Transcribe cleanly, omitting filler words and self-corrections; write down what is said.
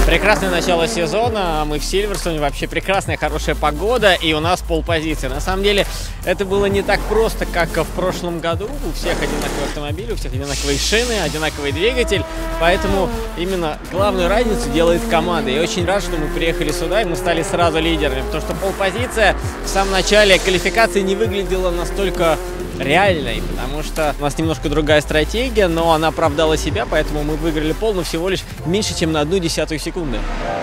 Прекрасное начало сезона, мы в Сильверстоне, вообще прекрасная, хорошая погода, и у нас полпозиции. На самом деле, это было не так просто, как в прошлом году. У всех одинаковые автомобили, у всех одинаковые шины, одинаковый двигатель, поэтому именно главную разницу делает команда. Я очень рад, что мы приехали сюда, и мы стали сразу лидерами, потому что полпозиция в самом начале квалификации не выглядела настолько реальной, потому что у нас немножко другая стратегия, но она оправдала себя, поэтому мы выиграли пол, но всего лишь меньше, чем на 0,1 секунды.